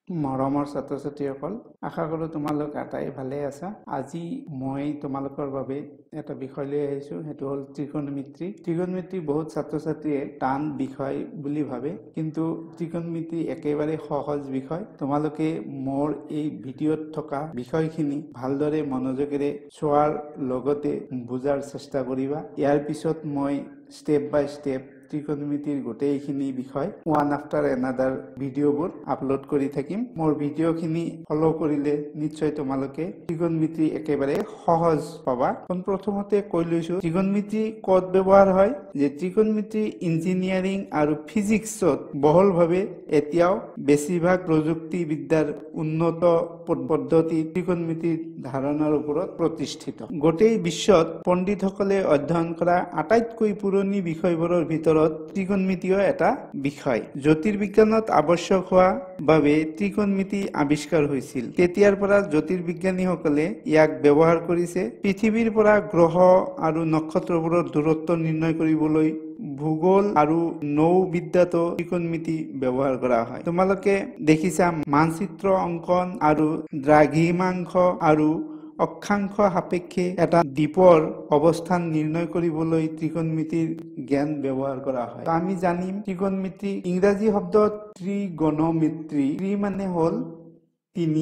মৰমৰ ছাত্ৰ-ছাত্ৰীসকল আশা কৰোঁ তোমালোক আটাই ভালে আছা। আজি মই তোমালোকৰ বাবে এটা বিষয় লৈ আহিছোঁ, সেইটো হ'ল ত্ৰিকোণমিতি। ত্ৰিকোণমিতি বহুত ছাত্ৰ-ছাত্ৰীয়ে টান বিষয় বুলি ভাবে, কিন্তু ত্ৰিকোণমিতি একেবাৰে সহজ বিষয়। তোমালোকে মোৰ এই ভিডিঅ'ত থকা বিষয়খিনি ভালদৰে মনোযোগেৰে চোৱাৰ লগতে বুজাৰ চেষ্টা কৰিবা। ইয়াৰ পিছত মই ষ্টেপ বাই ষ্টেপ ত্ৰিকোণমিতিৰ গোটেইখিনি বিষয় ওৱান আফটাৰ এনাডাৰ ভিডিঅ'বোৰ আপলোড কৰি থাকিম। মোৰ ভিডিঅ'খিনি ফ'ল' কৰিলে নিশ্চয় তোমালোকে ত্ৰিকোণমিতি একেবাৰে সহজ পাবা। প্ৰথমতে কৈ লৈছোঁ ত্ৰিকোণমিতি ক'ত ব্যৱহাৰ হয়। যে ত্ৰিকোণমিতি ইঞ্জিনিয়াৰিং আৰু ফিজিক্সত বহুলভাৱে এতিয়াও বেছিভাগ প্ৰযুক্তিবিদ্যাৰ উন্নত পদ্ধতি ত্ৰিকোণমিতিৰ ধাৰণাৰ ওপৰত প্ৰতিষ্ঠিত। গোটেই বিশ্বত পণ্ডিতসকলে অধ্যয়ন কৰা আটাইতকৈ পুৰণি বিষয়বোৰৰ ভিতৰত ত্ৰিকোণমিতিও এটা বিষয়। জ্যোতিৰ্বিজ্ঞানত আৱশ্যক হোৱা বাবে ত্ৰিকোণমিতি আৱিষ্কাৰ হৈছিল। তেতিয়াৰ পৰা জ্যোতিৰ্বিজ্ঞানীসকলে ইয়াক ব্যৱহাৰ কৰিছে। পৃথিৱীৰ পৰা গ্ৰহ আৰু নক্ষত্ৰবোৰৰ দূৰত্ব নিৰ্ণয় কৰিবলৈ ভূগোল আৰু নৌবিদ্যাতো ত্ৰিকোণমিতি ব্যৱহাৰ কৰা হয়। তোমালোকে দেখিছা মানচিত্ৰ অংকন আৰু দ্ৰাঘিমাংশ আৰু অক্ষাংশ সাপেক্ষে এটা দ্বীপৰ অৱস্থান নিৰ্ণয় কৰিবলৈ ত্ৰিকোণমিতিৰ জ্ঞান ব্যৱহাৰ কৰা হয়। আমি জানিম ত্ৰিকোণমিতি ইংৰাজী শব্দ ত্ৰিগোণমিতি। ত্ৰি মানে হ'ল ৩,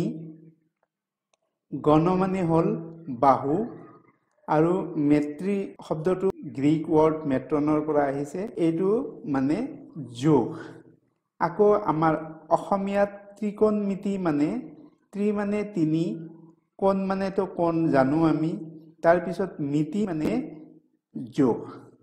গণ মানে হ'ল বাহু, আৰু মেট্ৰি শব্দটো গ্ৰীক ৱৰ্ড মেট্ৰনৰ পৰা আহিছে, এইটো মানে যোগ। আকৌ আমাৰ অসমীয়াত ত্ৰিকোণমিতি মানে ত্ৰি মানে ৩, কোণ মানেতো কোণ জানো আমি, তাৰপিছত মিতি মানে যোগ।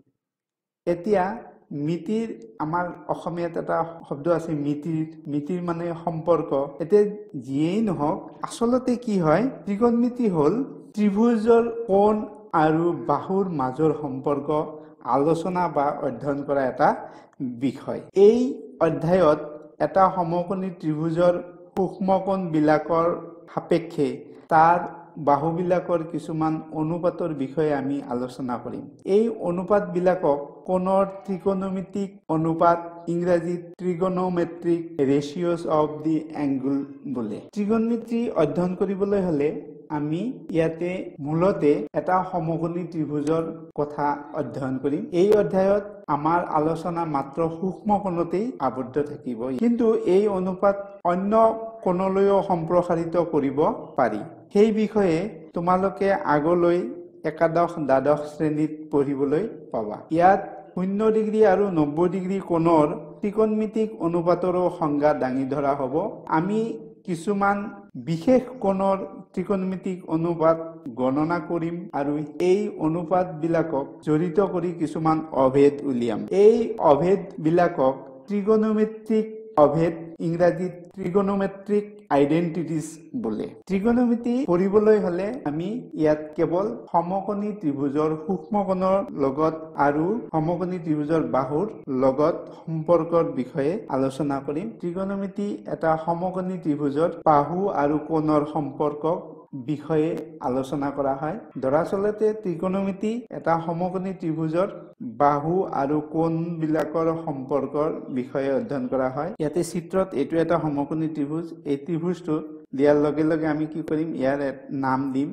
এতিয়া মিতিৰ আমাৰ অসমীয়াত এটা শব্দ আছে মিতিৰ মানে সম্পৰ্ক। এতিয়া যিয়েই নহওক আচলতে কি হয়, ত্ৰিকোণমিতি হ'ল ত্ৰিভুজৰ কোণ আৰু বাহুৰ মাজৰ সম্পৰ্ক আলোচনা বা অধ্যয়ন কৰা এটা বিষয়। এই অধ্যায়ত এটা সমকোণী ত্ৰিভুজৰ সূক্ষ্ম কোণবিলাকৰ সাপেক্ষে তাৰ বাহুবিলাকৰ কিছুমান অনুপাতৰ বিষয়ে আমি আলোচনা কৰিম। এই অনুপাতবিলাকক কোণৰ ত্ৰিকোণমিতিক অনুপাত, ইংৰাজীত ট্ৰিগোনোমেট্ৰিক ৰেচিঅ'ছ অফ দি এংগল বোলে। ত্ৰিকোণমিতি অধ্যয়ন কৰিবলৈ হ'লে আমি ইয়াতে মূলতে এটা সমকোণী ত্ৰিভুজৰ কথা অধ্যয়ন কৰিম। এই অধ্যায়ত আমাৰ আলোচনা মাত্ৰ সূক্ষ্ম কোণতেই আবদ্ধ থাকিব, কিন্তু এই অনুপাত অন্য কোণলৈও সম্প্ৰসাৰিত কৰিব পাৰি। সেই বিষয়ে তোমালোকে আগলৈ একাদশ দ্বাদশ শ্ৰেণীত পঢ়িবলৈ পাবা। ইয়াত 0 ডিগ্ৰী আৰু 90 ডিগ্ৰী কোণৰ ত্ৰিকোণমিতিক অনুপাতৰো সংজ্ঞা দাঙি ধৰা হ'ব। আমি কিছুমান বিশেষ কোণৰ ত্ৰিকোণমিতিক অনুপাত গণনা কৰিম আৰু এই অনুপাতবিলাকক জড়িত কৰি কিছুমান অভেদ উলিয়াম। এই অভেদবিলাকক ত্ৰিগোনোমেট্ৰিক অভেদ, ইংৰাজীত ট্ৰিগোনোমেট্ৰিক আইডেন্টিটিজ বোলে। ত্ৰিকোণমিতি পঢ়িবলৈ হ'লে আমি ইয়াত কেৱল সমকোণী ত্ৰিভুজৰ সূক্ষ্ম কোণৰ লগত আৰু সমকোণী ত্ৰিভুজৰ বাহুৰ লগত সম্পৰ্কৰ বিষয়ে আলোচনা কৰিম। ত্ৰিকোণমিতি এটা সমকোণী ত্ৰিভুজৰ বাহু আৰু কোণৰ সম্পৰ্কক বিষয়ে আলোচনা কৰা হয়। দৰাচলতে ত্ৰিকোণমিতি এটা সমকোণী ত্ৰিভুজৰ বাহু আৰু কোণবিলাকৰ সম্পৰ্কৰ বিষয়ে অধ্যয়ন কৰা হয়। ইয়াতে চিত্ৰত এইটো এটা সমকোণী ত্ৰিভুজ। এই ত্ৰিভুজটো দিয়াৰ লগে লগে আমি কি কৰিম, ইয়াৰ নাম দিম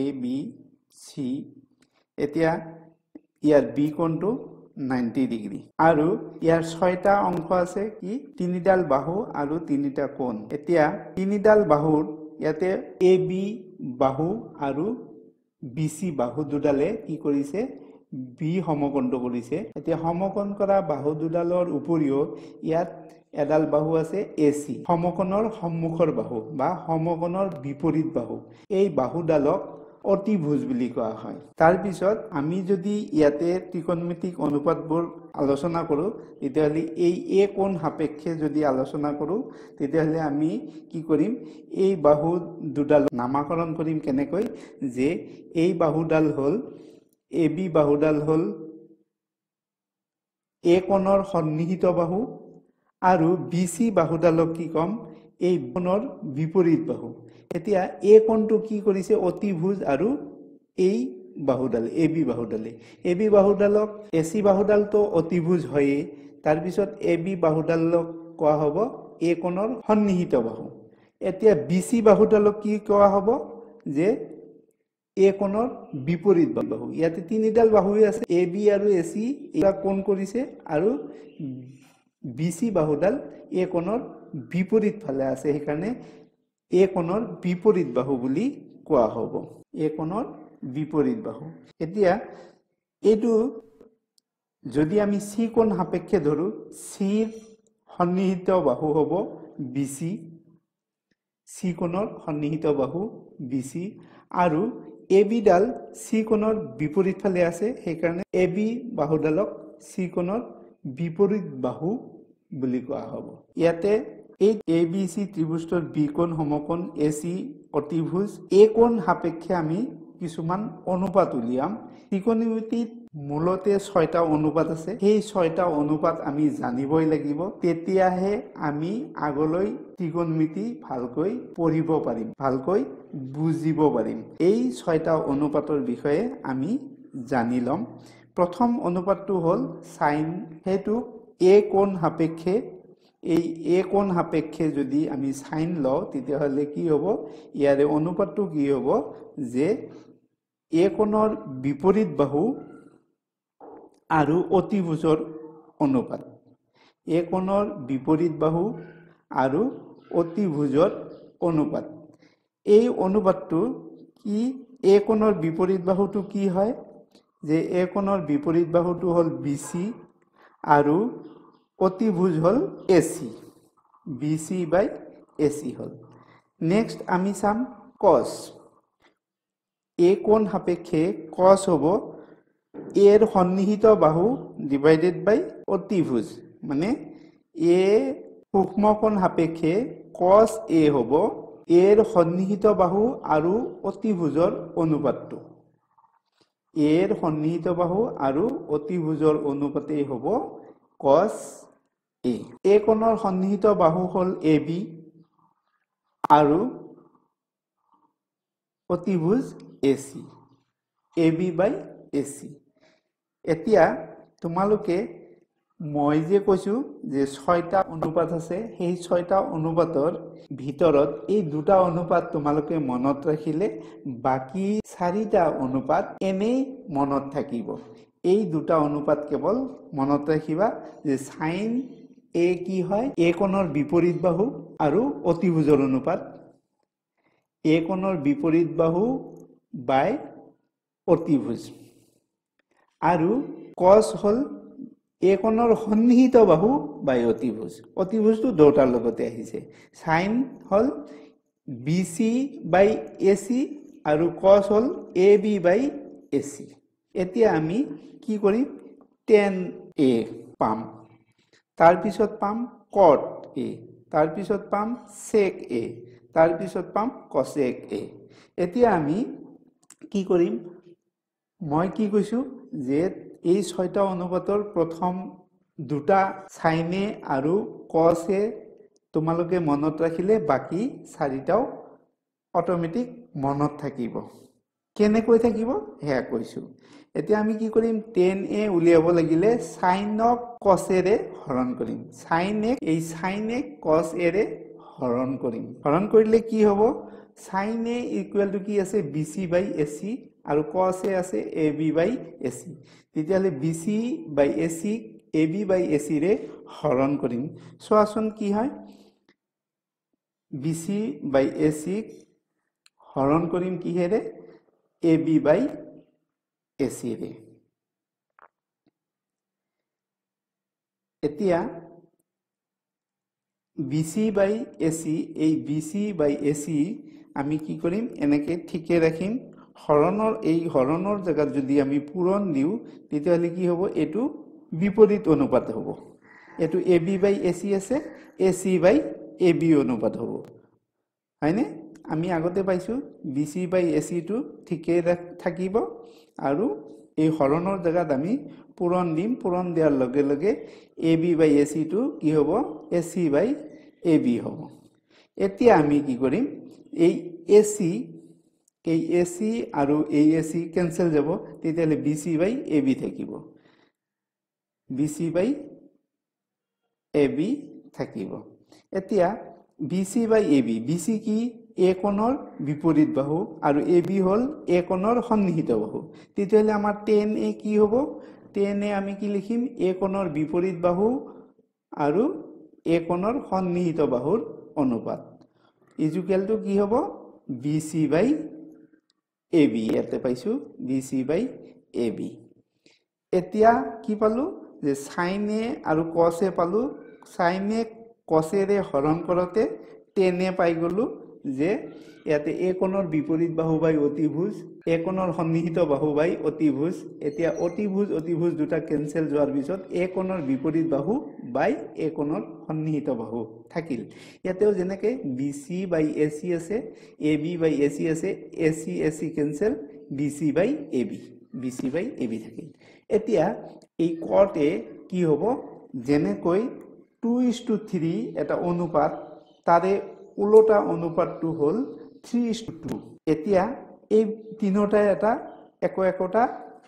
ABC। এতিয়া ইয়াৰ বি কোণটো 90 ডিগ্ৰী আৰু ইয়াৰ 6টা অংশ আছে, কি 3ডাল বাহু আৰু 3টা কোণ। এতিয়া 3ডাল বাহুৰ ইয়াতে AB বাহু আৰু BC বাহু দুডালে কি কৰিছে, বি সমকোণটো কৰিছে। এতিয়া সমকোণ কৰা বাহু দুডালৰ উপৰিও ইয়াত এডাল বাহু আছে AC, সমকোণৰ সন্মুখৰ বাহু বা সমকোণৰ বিপৰীত বাহু। এই বাহুডালক অতিভুজ বুলি কোৱা হয়। তাৰপিছত আমি যদি ইয়াতে ত্ৰিকোণমিতিক অনুপাতবোৰ আলোচনা কৰোঁ, তেতিয়াহ'লে এই এ কোণ সাপেক্ষে যদি আলোচনা কৰোঁ, তেতিয়াহ'লে আমি কি কৰিম, এই বাহু দুডাল নামাকৰণ কৰিম কেনেকৈ, যে এই বাহুডাল হ'ল AB বাহুডাল হ'ল এ কোণৰ সন্নিহিত বাহু আৰু BC বাহুডালক কি ক'ম, এই কোণৰ বিপৰীত বাহু। এতিয়া এ কোণটো কি কৰিছে, অতিভুজ আৰু এই বাহুডাল AB বাহুডালক AC বাহুডালটো অতিভুজ হয়েই, তাৰপিছত AB বাহুডালক কোৱা হ'ব এ কোণৰ সন্নিহিত বাহু। এতিয়া বিসি বাহুডালক কি কোৱা হ'ব যে এ কোণৰ বিপৰীত বাহু ইয়াতে তিনিডাল বাহুই আছে এ বি আৰু এ সি এটা কোণ কৰিছে আৰু বিসি বাহুডাল এ কোণৰ বিপৰীত ফালে আছে সেইকাৰণে এ কোণৰ বিপৰীত বাহু বুলি কোৱা হ'ব এ কোণৰ বিপৰীত বাহু এতিয়া এইটো যদি আমি সি কোণ সাপেক্ষে ধৰো সিৰ সন্নিহিত বাহু হ'ব বিসি সি কোণৰ সন্নিহিত বাহু বিসি আৰু এবি ডাল সি কোণৰ বিপৰীত ফালে আছে সেইকাৰণে এবি বাহুডালক সি কোণৰ বিপৰীত বাহু বুলি কোৱা হ'ব ইয়াতে এই এবিসি ত্ৰিভুজৰ বি কোণ সমকোণ এসি অতিভুজ এ কোণ সাপেক্ষে আমি কিছুমান অনুপাত উলিয়াম ত্ৰিকোণমিতিত মূলতে 6টা অনুপাত আছে সেই 6টা অনুপাত আমি জানিবই লাগিব তেতিয়াহে আমি আগলৈ ত্ৰিকোণমিতি ভালকৈ পঢ়িব পাৰিম ভালকৈ বুজিব পাৰিম এই 6টা অনুপাতৰ বিষয়ে আমি জানি লম প্ৰথম অনুপাতটো হ'ল সাইন হেতু এ কোণ সাপেক্ষে এই এ কোণ সাপেক্ষে যদি আমি সাইন লও তেতিয়া হলে কি হ'ব ইয়াৰে অনুপাতটো কি হ'ব যে এ কোণৰ বিপৰীত বাহু আৰু অতিভুজৰ অনুপাত এ কোণৰ বিপৰীত বাহু আৰু অতিভুজৰ অনুপাত এই অনুপাতটো কি এ কোণৰ বিপৰীত বাহুটো কি হয় যে এ কোণৰ বিপৰীত বাহুটো হ'ল বিসি আৰু অতিভুজ হ'ল এসি বিসি বাই এসি হ'ল নেক্সট আমি চাম cos এ কোণ সাপেক্ষে cos হ'ব এর সন্নিহিত বাহু ডিভাইডেড বাই অতিভুজ মানে এ সূক্ষ্ম কোণ সাপেক্ষে cos এ হ'ব এর সন্নিহিত বাহু আৰু অতিভুজৰ অনুপাতটো এর সন্নিহিত বাহু আৰু অতিভুজৰ অনুপাতেই হ'ব cos এ কোণৰ সন্নিহিত বাহু হ'ল ab আৰু অতিভুজ ac ab বাই ac এতিয়া তোমালোকে মই যে কৈছো যে 6টা অনুপাত আছে সেই 6টা অনুপাতৰ ভিতৰত এই দুটা অনুপাত তোমালোকে মনত ৰাখিলে বাকি 4টা অনুপাত এনেই মনত থাকিব এই দুটা অনুপাত কেৱল মনত ৰাখিবা যে sin এ কি হয় এ কোণৰ বিপৰীত বাহু আৰু অতিভুজৰ অনুপাত এ কোণৰ বিপৰীত বাহু বাই অতিভুজ আৰু cos হল এ কোণৰ সন্নিহিত বাহু বাই অতিভুজ অতিভুজটো দুটাৰ লগতে আহিছে sin hall BC by AC আৰু cos hall AB by AC এতিয়া আমি কি কৰিম tan A পাম তাৰ পিছত পাম cot A তাৰ পিছত পাম sec A তাৰ পিছত পাম cosec A এতিয়া আমি কি কৰিম মই কি কৈছো যে এই 6টা অনুপাতৰ প্ৰথম দুটা সাইনে আৰু cosে তোমালোকে মনত ৰাখিলে বাকি 4টাও অটোমেটিক মনত থাকিব কেনেকৈ থাকিব হেয়া কৈছো এতিয়া আমি কি কৰিম tan a উলিয়াব লাগিলে sin অফ cos ৰে হৰণ কৰিম sin a এই sin a cos a ৰে হৰণ কৰিম হৰণ কৰিলে কি হ'ব sin a ইকুৱেল টু কি আছে bc বাই ac আৰু cos a আছে ab বাই ac তেতিয়ালে bc by ac ab by ac ৰে হৰণ কৰিম সোৱাচোন কি হয় bc বাই ac হৰণ কৰিম কি হেৰে ab বাই ac ৰে এতিয়া bc বাই ac এই bc বাই ac আমি কি কৰিম এনেকে ঠিকে ৰাখিম হৰণৰ এই হৰণৰ জায়গাত যদি আমি পূৰণ দিও তেতিয়ালে কি হ'ব এটো বিপৰীত অনুপাত হ'ব এটো ab বাই ac আছে ac বাই ab অনুপাত হ'ব হয়নে আমি আগতে পাইছো bc বাই ac টো ঠিকে থাকিব আৰু এই হৰণৰ জায়গাত আমি পূৰণ দিম পূৰণ দিয়াৰ লগে লগে ab বাই ac টো কি হ'ব ac বাই ab হ'ব এতিয়া আমি কি কৰিম এই ac আৰু এই ac ক্যান্সেল যাব তেতিয়ালে bc বাই ab থাকিব bc বাই ab থাকিব এতিয়া BC বাই AB BC কি A কোণৰ বিপৰীত বাহু আৰু AB হল A কোণৰ সন্নিহিত বাহু তেতিয়াহলে আমাৰ tan A কি হ'ব tan A আমি কি লিখিম A কোণৰ বিপৰীত বাহু আৰু A কোণৰ সন্নিহিত বাহুৰ অনুপাত ইকুৱেল টু কি হ'ব BC বাই AB ইয়াতে পাইছো BC বাই AB এতিয়া কি পালো যে sin A আৰু cos A পালো sin A cos A ৰে হৰণ কৰতে tan A পাই গলো যে ইয়াতে A কোণৰ বিপৰীত বাহু বাই অতিভুজ A কোণৰ সন্নিহিত বাহু বাই অতিভুজ এতিয়া অতিভুজ দুটা কেনসেল যোৱাৰ পিছত A কোণৰ বিপৰীত বাহু বাই A কোণৰ সন্নিহিত বাহু থাকিল ইয়াতেও যেনেকৈ BC বাই AC আছে AB বাই AC আছে AC cancel BC by AB থাকিল এতিয়া এই cot A কি হ'ব যেনেকৈ 2:3 এটা অনুপাত তাৰে উল্টা অনুপাতটো হল 3:2 এতিয়া এই তিনটা এটা একোটা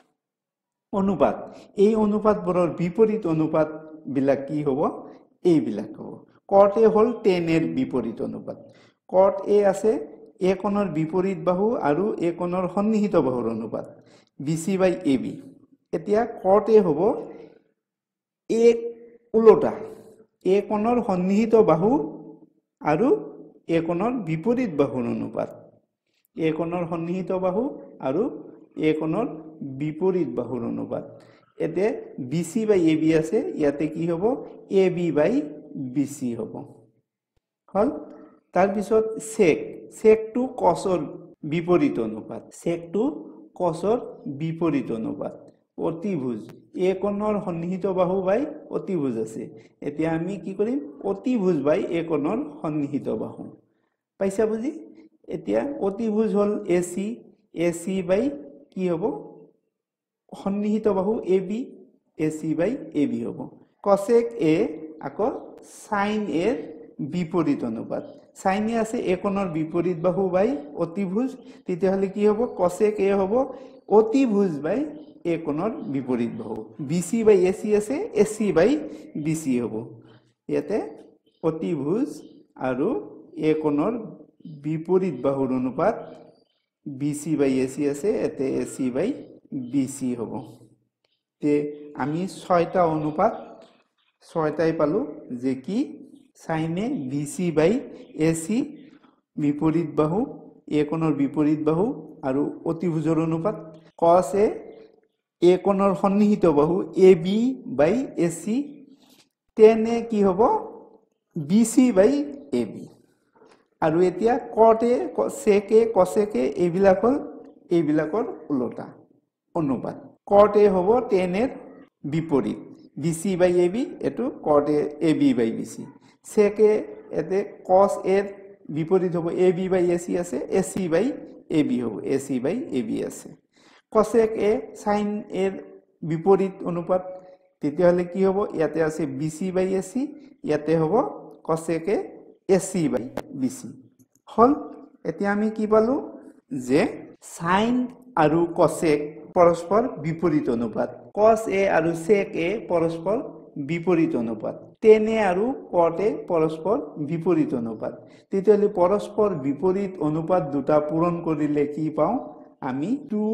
অনুপাত এই অনুপাতবোৰৰ বিপৰীত অনুপাত বিলাক কি হ'ব এই বিলাক হ'ব cot A হল tan এর বিপৰীত অনুপাত cot A আছে A কোণৰ বিপৰীত বাহু আৰু A কোণৰ সন্নিহিত বাহুৰ অনুপাত BC বাই AB এতিয়া cot A হ'ব A উল্টা A কোণৰ সন্নিহিত বাহু আৰু A কোণৰ বিপৰীত বাহুৰ অনুপাত A কোণৰ সন্নিহিত বাহু আৰু A কোণৰ বিপৰীত বাহুৰ অনুপাত এতে BC বাই AB আছে ইয়াতে কি হ'ব AB বাই BC হ'ব হল তাৰ পিছত sec টু cosৰ বিপৰীত অনুপাত sec টু cosৰ বিপৰীত অনুপাত অতিভুজ A কোণৰ সন্নিহিত বাহু বাই অতিভুজ আছে এতিয়া আমি কি কৰিম অতিভুজ বাই A কোণৰ সন্নিহিত বাহু পাইছা বুজি এতিয়া অতিভুজ হল AC বাই কি হ'ব সন্নিহিত বাহু AB AC বাই AB হ'ব cosec A আকৌ sin A ৰ বিপৰীত অনুপাত sin A আছে A কোণৰ বিপৰীত বাহু বাই অতিভুজ তেতিয়াহলে কি হ'ব cosec A হ'ব অতিভুজ বাই A কোণৰ বিপৰীত বাহু BC বাই AC আছে AC বাই BC হ'ব ইয়াতে অতিভুজ আৰু A কোণৰ বিপৰীত বাহুৰ অনুপাত BC বাই AC আছে এতে AC বাই BC হ'ব তে আমি ছয়টা অনুপাত ছয়টাই পালো যে কি sin A BC by AC বিপৰীত বাহু A কোণৰ বিপৰীত বাহু আৰু অতিভুজৰ অনুপাত cos A কোণৰ সন্নিহিত বাহু AB by AC tan A কি হ'ব BC বাই AB আৰু এতিয়া cot A sec A cosec A এইবিলাকৰ উল্টা অনুপাত cot A হ'ব tan এর বিপৰীত BC বাই AB এটো cot A AB by BC sec A এতে cos A এর বিপৰীত হ'ব AB বাই AC আছে AC বাই AB হ'ব AC বাই AB আছে cosec A sin এর বিপৰীত অনুপাত তেতিয়াহলে কি হ'ব ইয়াতে আছে BC বাই AC ইয়াতে হ'ব cosec A AC by BC হল এতিয়া আমি কি পালো যে sin আৰু cosec পৰস্পৰ বিপৰীত অনুপাত cos A আৰু sec A পৰস্পৰ বিপৰীত অনুপাত tan A আৰু cot A পৰস্পৰ বিপৰীত অনুপাত তেতিয়াহলে পৰস্পৰ বিপৰীত অনুপাত দুটা পূৰণ কৰিলে কি পাওঁ আমি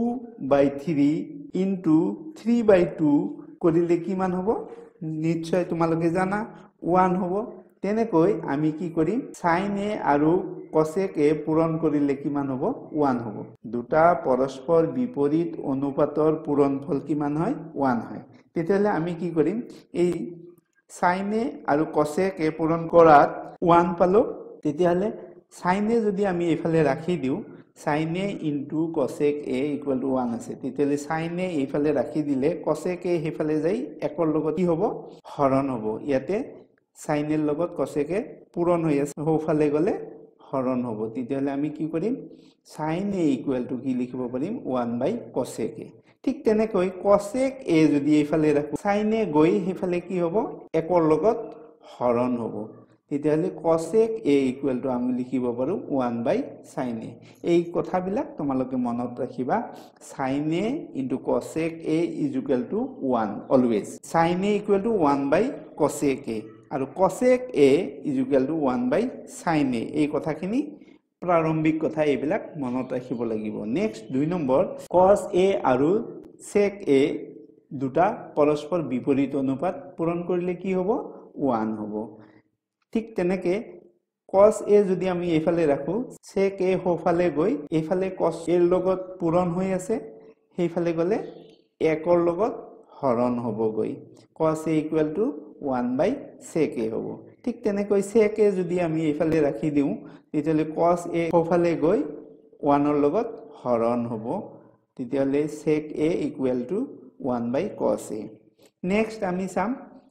2/3 into 3/2 কৰিলে কিমান হ'ব নিশ্চয় তোমালোকে জানা 1 হ'ব তেনেকৈ আমি কি কৰিম sin A আৰু cosec A পূৰণ কৰিলে কিমান হ'ব 1 হ'ব দুটা পৰস্পৰ বিপৰীত অনুপাতৰ পূৰণফল কিমান হয় 1 হয় তেতিয়াহলে আমি কি কৰিম এই sin A আৰু cosec A পূৰণ কৰাত 1 পালো তেতিয়াহলে sin A যদি আমি এইফালে ৰাখি দিও sin A into cosec A equal to 1 আছে তেতিয়াহলে sin A এইফালে ৰাখি দিলে cosec A সেইফালে যাই একৰ লগত কি হ'ব হৰণ হ'ব ইয়াতে sin এর লগত cosec A পূৰণ হৈ আছে হোফালে গলে হৰণ হ'ব তেতিয়াহলে আমি কি কৰিম sin A equal to কি লিখিব পাৰিম 1/cosec A ঠিক তেনেকৈ cosec A যদি এইফালে ৰাখো sin A গৈ সেইফালে কি হ'ব একৰ লগত হৰণ হ'ব তেতিয়াহলে cosec A equal to আমি লিখিব পাৰো 1/sin A এই কথাবিলাক তোমালোকে মনত ৰাখিবা sin A into cosec A is equal to 1 always sin A equal to 1/cosec A আৰু cosec a is equal to 1 by sin a এই কথাখিনি প্ৰাৰম্ভিক কথা এইবিলাক মনত ৰাখিব লাগিব নেক্সট 2 নম্বৰ cos a আৰু sec a দুটা পৰস্পৰ বিপৰীত অনুপাত পূৰণ কৰিলে কি হ'ব 1 হ'ব ঠিক তেনেকে cos a যদি আমি এইফালে ৰাখো sec a হোফালে গৈ এইফালে cos a ৰ লগত পূৰণ হৈ আছে সেইফালে গলে 1 ৰ লগত হৰণ হ'ব গৈ cos a equal to 1 by sec a হ'ব ঠিক তেনেকৈ sec a যদি আমি এইফালে ৰাখি দিও তেতিয়ালে cos a হোফালে গৈ 1 ৰ লগত হৰণ হ'ব তেতিয়ালে sec a equal to 1 by cos a next আমি চাম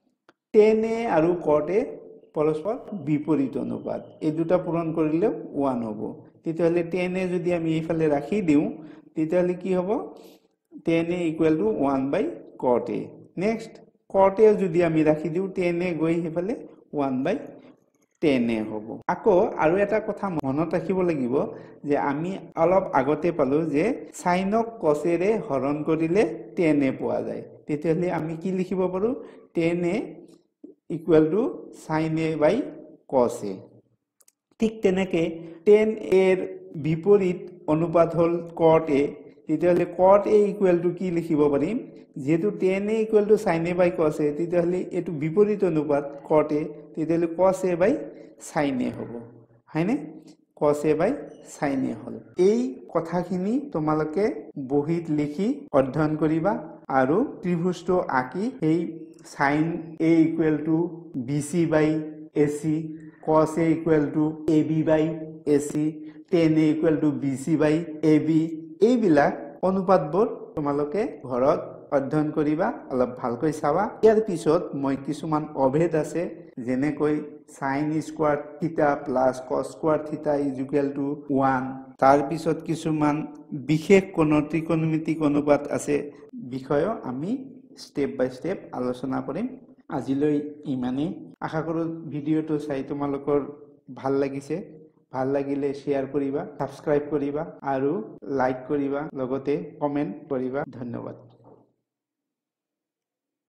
tan a আৰু cot a পৰস্পৰ বিপৰীত অনুপাত এই দুটা পূৰণ কৰিলে 1 হ'ব তেতিয়ালে tan a যদি আমি এইফালে ৰাখি দিও তেতিয়ালে কি হ'ব tan a equal to 1 by cot a next cot a যদি আমি ৰাখি দিও tan a গৈ এইফালে 1 by tan a হ'ব আকৌ আৰু এটা কথা মনত ৰাখিব লাগিব যে আমি অলপ আগতে পালো যে sin ক cos a ৰে হৰণ কৰিলে tan a পোৱা যায় তেতিয়ালে আমি কি লিখিব পাৰো tan a equal to sin a by cos a ঠিক তেনেকে tan a ৰ বিপৰীত অনুপাত হল cot a তেতিয়ালে cot a equal to কি লিখিব পাৰিম যেহেতু tan a equal to sin a by cos a তেতিয়ালে এটো বিপৰীত অনুপাত cot a তেতিয়ালে cos a by sin a হ'ব হয়নে cos a by sin a হল এই কথাখিনি তোমালোকে বহিত লিখি অধ্যয়ন কৰিবা আৰু ত্ৰিভুজটো আঁকি এই sin a equal to bc by ac cos a equal to ab by ac tan a equal to bc by ab এইবিলাক অনুপাতবোৰ তোমালোকে ঘৰত অধ্যয়ন কৰিবা অলপ ভালকৈ চাবা ইয়াৰ পিছত মই কিছুমান অভেদ আছে যেনেকৈ sin square theta plus cos square theta is equal to 1 তাৰ পিছত কিছুমান বিশেষ কোণ ত্ৰিকোণমিতিক অনুপাত আছে বিষয় আমি স্টেপ বাই স্টেপ আলোচনা কৰিম আজিলৈ ইমানে আশা কৰো ভিডিওটো চাই তোমালোকৰ ভাল লাগিছে ভাল লাগিলে শেয়াৰ কৰিবা সাবস্ক্ৰাইব কৰিবা আৰু লাইক কৰিবা লগতে কমেন্ট কৰিবা ধন্যবাদ